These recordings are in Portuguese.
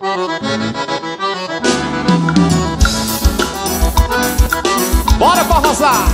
Bora pra arrasar!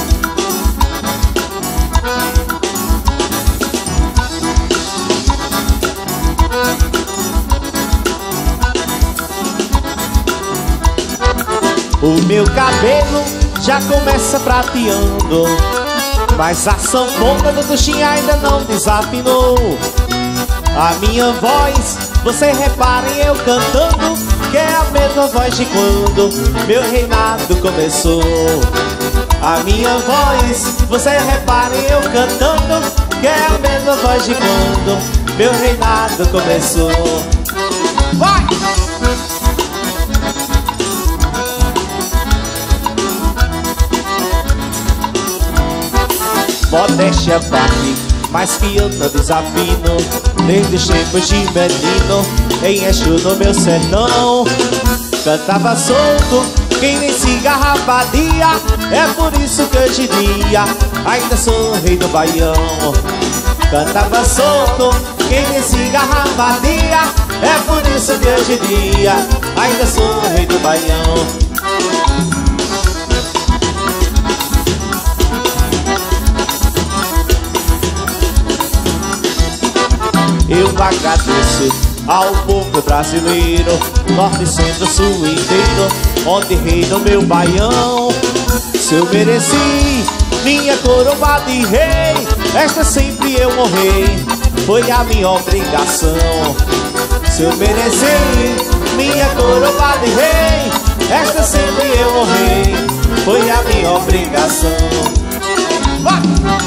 O meu cabelo já começa prateando, mas a sanfona do Tuxinha ainda não desafinou. A minha voz, você reparem eu cantando, que é a mesma voz de quando meu reinado começou. A minha voz, você reparem eu cantando, que é a mesma voz de quando meu reinado começou. Vai! Modéstia à parte, mas que eu não desafino, desde os tempos de menino, em Exu no meu sertão. Cantava solto, quem nem cigarra badia, é por isso que hoje em dia ainda sou rei do baião. Cantava solto, quem nem cigarra badia, é por isso que hoje em dia ainda sou rei do baião. Eu agradeço ao povo brasileiro, norte, centro, sul inteiro, onde reina o meu baião. Se eu mereci minha coroa de rei, esta sempre eu honrei, foi a minha obrigação. Se eu mereci minha coroa de rei, esta sempre eu honrei, foi a minha obrigação. Vai!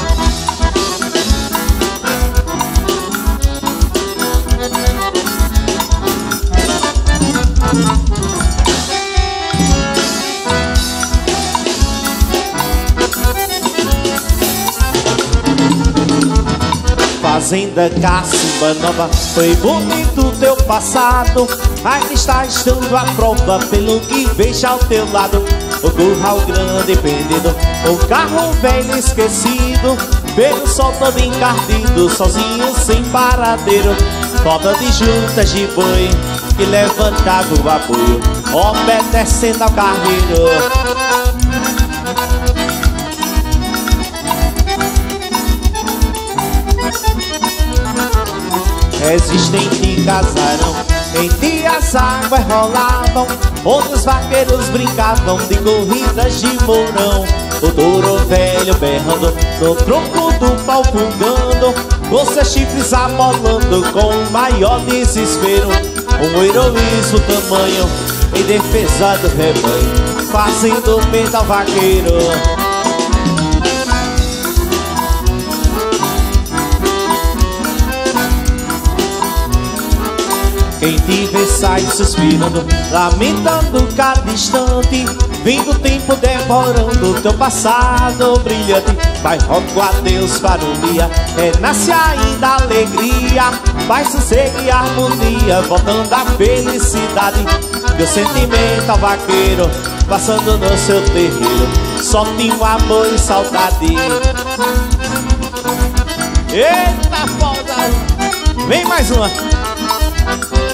Fazenda Cacimba Nova, foi bonito teu passado, ainda está estando a prova pelo que vejo ao teu lado. O curral grande perdido, o carro velho esquecido, pelo sol todo encardido, sozinho sem paradeiro. Falta de juntas de boi que levantava o apoio, obedecendo ao carreiro. Resistente casarão, em dias águas rolavam, onde os vaqueiros brincavam de corridas de mourão. O touro velho berrando, no tronco do pau fungando, com seus chifres amolando com o maior desespero. Um heroísmo tamanho em defesa do rebanho, fazendo medo ao vaqueiro. Quem te vê sai suspirando, lamentando cada instante, vindo o tempo devorando teu passado brilhante. Vai rogo a Deus para um dia, renasce ainda a alegria, paz, sossego e harmonia, voltando à felicidade. Meu sentimento ao vaqueiro, passando no seu terreiro, só tinha amor e saudade. Eita foda! Vem mais uma!